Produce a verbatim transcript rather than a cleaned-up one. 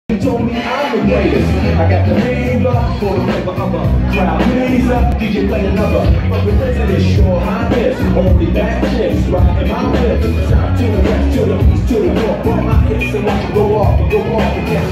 He told me I'm the greatest. I got the fever for the flavor of a crowd pleaser. D J play another, but the president sure highness. Only bad chicks riding my whip. South to the west, to the east, to the north. Bump my hips and watch it go off, go off again.